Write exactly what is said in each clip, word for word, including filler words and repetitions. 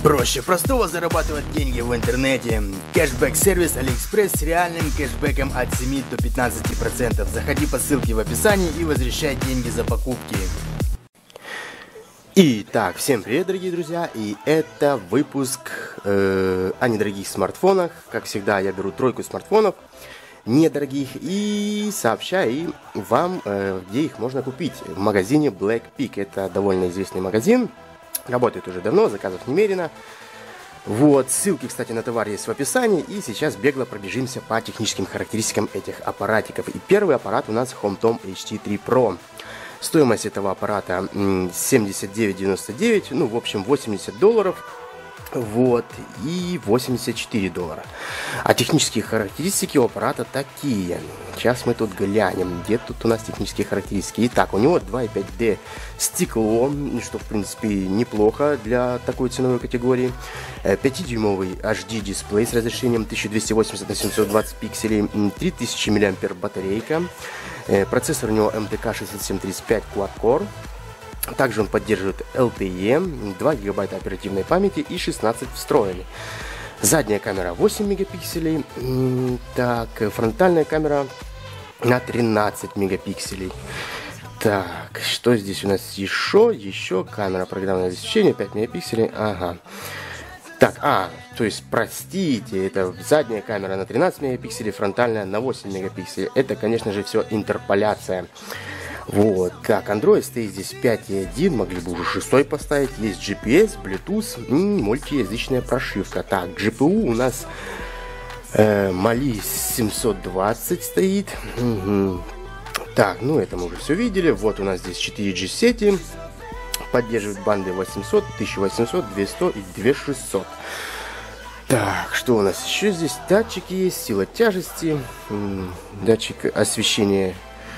Проще простого зарабатывать деньги в интернете. Кэшбэк-сервис AliExpress с реальным кэшбэком от семи до пятнадцати процентов. Заходи по ссылке в описании и возвращай деньги за покупки. Итак, всем привет, дорогие друзья, и это выпуск э, о недорогих смартфонах. Как всегда, я беру тройку смартфонов недорогих и сообщаю вам, э, где их можно купить. В магазине Blackpeak. Это довольно известный магазин. Работает уже давно, заказов немерено. Вот, ссылки, кстати, на товар есть в описании. И сейчас бегло пробежимся по техническим характеристикам этих аппаратиков. И первый аппарат у нас HomeTom эйч ти три про. Стоимость этого аппарата семьдесят девять девяносто девять, ну, в общем, восемьдесят долларов. Вот, и восемьдесят четыре доллара. А технические характеристики у аппарата такие. Сейчас мы тут глянем, где тут у нас технические характеристики. Итак, у него два и пять дэ стекло, что, в принципе, неплохо для такой ценовой категории. пятидюймовый эйч ди дисплей с разрешением тысяча двести восемьдесят на семьсот двадцать пикселей, три тысячи миллиампер батарейка. Процессор у него эм тэ ка шестьдесят семь тридцать пять Quad-Core. Также он поддерживает эл тэ и, два гигабайта оперативной памяти и шестнадцать встроенных. Задняя камера восемь мегапикселей. Так, фронтальная камера на тринадцать мегапикселей. Так, что здесь у нас еще? Еще камера программное обеспечение пять мегапикселей. Ага. Так, а, то есть, простите, это задняя камера на тринадцать мегапикселей, фронтальная на восемь мегапикселей. Это, конечно же, все интерполяция. Вот, так, Android стоит здесь пять и один, могли бы уже шестой поставить. Есть джи пи эс, Bluetooth и мультиязычная прошивка. Так, джи пи ю у нас э, Mali семьсот двадцать стоит. Угу. Так, ну это мы уже все видели. Вот у нас здесь четыре джи сети. Поддерживает банды восемьсот, тысяча восемьсот, двести и две тысячи шестьсот. Так, что у нас еще здесь? Датчики есть, сила тяжести, датчик освещения,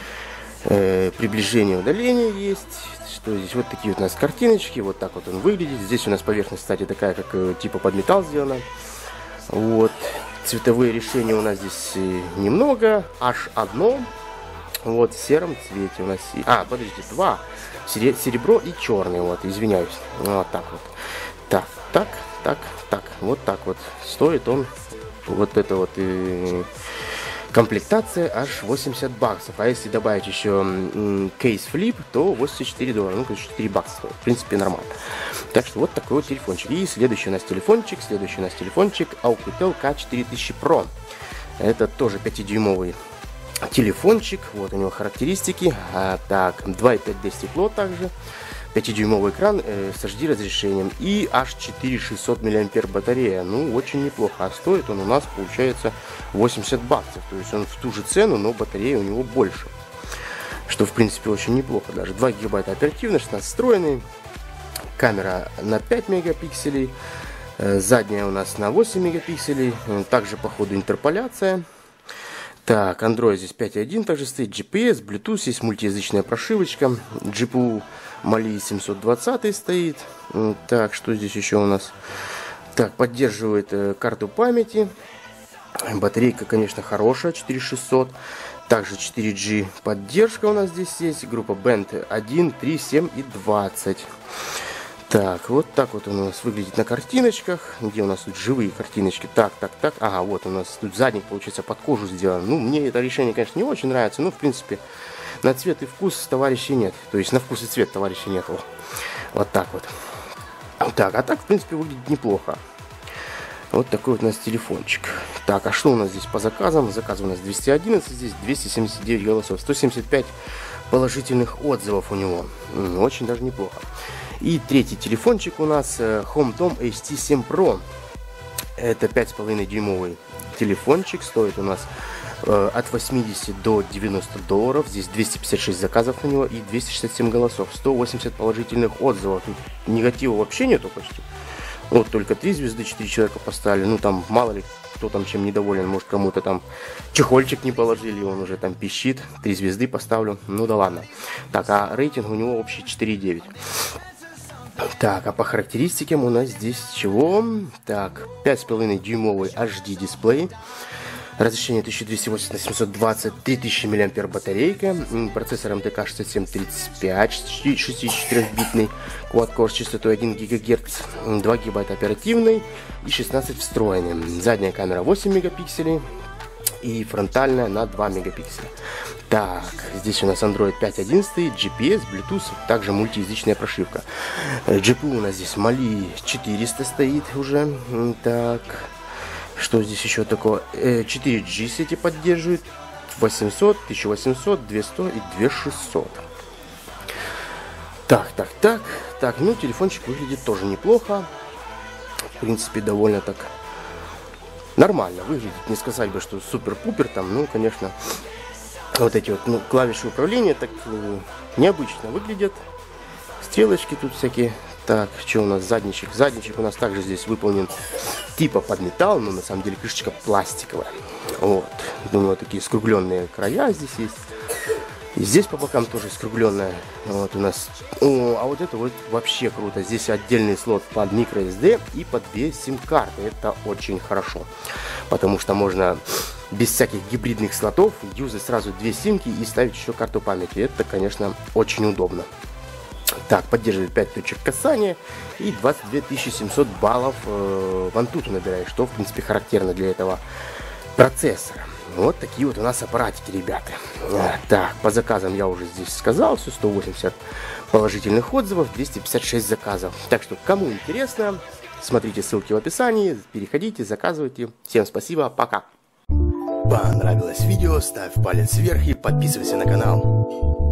э, приближения, удаления есть. Что здесь? Вот такие вот у нас картиночки, вот так вот он выглядит. Здесь у нас поверхность, кстати, такая, как э, типа под металл сделана. Вот, цветовые решения у нас здесь немного, аж одно. Вот, в сером цвете у нас... А, подождите, два. Серебро и черный, вот, извиняюсь. Вот так вот. Так, так, так, так. Вот так вот. Стоит он, вот это вот, э, комплектация аж восемьдесят баксов. А если добавить еще э, кейс-флип, то восемьдесят четыре доллара. Ну, то есть четыре бакса стоит. В принципе, нормально. Так что вот такой вот телефончик. И следующий у нас телефончик, следующий у нас телефончик Alcatel ка четыре тысячи про. Это тоже пятидюймовый телефончик, вот у него характеристики. А, так, два и пять дэ стекло также, пятидюймовый экран э, с эйч ди разрешением и аж четыре тысячи шестьсот миллиампер батарея. Ну, очень неплохо. А стоит он у нас, получается, восемьдесят баксов. То есть он в ту же цену, но батарея у него больше. Что, в принципе, очень неплохо. Даже два гигабайта оперативной, шестнадцать встроенный. Камера на пять мегапикселей. Э, задняя у нас на восемь мегапикселей. Также, по ходу, интерполяция. Так, Android здесь пять и один также стоит, джи пи эс, Bluetooth, есть мультиязычная прошивочка, джи пи ю Mali семьсот двадцать стоит. Так, что здесь еще у нас? Так, поддерживает э, карту памяти, батарейка, конечно, хорошая, четыре тысячи шестьсот. Также четыре джи поддержка у нас здесь есть, группа Band один, три, семь и двадцать. Так, вот так вот он у нас выглядит на картиночках. Где у нас тут живые картиночки? Так, так, так. Ага, вот у нас тут задник, получается, под кожу сделан. Ну, мне это решение, конечно, не очень нравится. Но, в принципе, на цвет и вкус товарищей нет. То есть, на вкус и цвет товарищей нет. Вот так вот. Так, а так, в принципе, выглядит неплохо. Вот такой вот у нас телефончик. Так, а что у нас здесь по заказам? Заказы у нас двести одиннадцать, здесь двести семьдесят девять голосов. сто семьдесят пять положительных отзывов у него. Очень даже неплохо. И третий телефончик у нас HomeTom эйч ти семь про. Это пять с половиной дюймовый телефончик. Стоит у нас э, от восьмидесяти до девяноста долларов. Здесь двести пятьдесят шесть заказов у него и двести шестьдесят семь голосов. сто восемьдесят положительных отзывов. Тут негатива вообще нету почти. Вот только три звезды, четыре человека поставили. Ну там мало ли кто там чем недоволен. Может кому-то там чехольчик не положили, он уже там пищит. Три звезды поставлю. Ну да ладно. Так, а рейтинг у него общий четыре и девять. Так, а по характеристикам у нас здесь чего? Так, пять с половиной дюймовый эйч ди дисплей. Разрешение тысяча двести восемьдесят на семьсот двадцать, три тысячи миллиампер батарейка, процессор эм тэ ка шестьдесят семь тридцать пять, шестидесятичетырёхбитный, quad-core с частотой один гигагерц, два гигабайта оперативной и шестнадцать встроенной. Задняя камера восемь мегапикселей и фронтальная на два мегапикселя. Так, здесь у нас Android пять точка одиннадцать, джи пи эс, Bluetooth, также мультиязычная прошивка. джи пи ю у нас здесь Mali четыреста стоит уже. Так, что здесь еще такое? четыре джи сети поддерживает, восемьсот, тысяча восемьсот, двести и две тысячи шестьсот. Так, так, так, так, ну телефончик выглядит тоже неплохо. В принципе, довольно так нормально выглядит. Не сказать бы, что супер-пупер там, ну, конечно, вот эти вот ну, клавиши управления так ну, необычно выглядят. Стрелочки тут всякие. Так, что у нас задничек? Задничек у нас также здесь выполнен типа под металл, но на самом деле крышечка пластиковая. Вот. Думаю, такие скругленные края здесь есть. И здесь по бокам тоже скругленная. Вот у нас. О, а вот это вот вообще круто. Здесь отдельный слот под microSD и под две сим-карты. Это очень хорошо. Потому что можно без всяких гибридных слотов юзать сразу две симки и ставить еще карту памяти. Это, конечно, очень удобно. Так, поддерживает пять точек касания и двадцать две тысячи семьсот баллов э, в Antutu набирает, что, в принципе, характерно для этого процессора. Вот такие вот у нас аппаратики, ребята. А, так, по заказам я уже здесь сказал, все сто восемьдесят положительных отзывов, двести пятьдесят шесть заказов. Так что, кому интересно, смотрите ссылки в описании, переходите, заказывайте. Всем спасибо, пока. Понравилось видео, ставь палец вверх и подписывайся на канал.